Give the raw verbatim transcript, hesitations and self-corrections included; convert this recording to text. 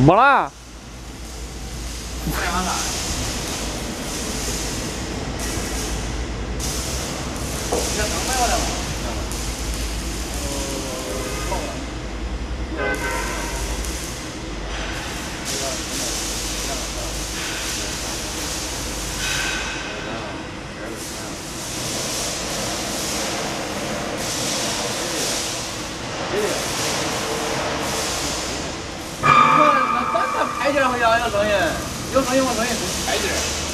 没啦。 干啥了？你这刚买回来吗？那咱咱拍起来会要有声音，有声音我声音开点。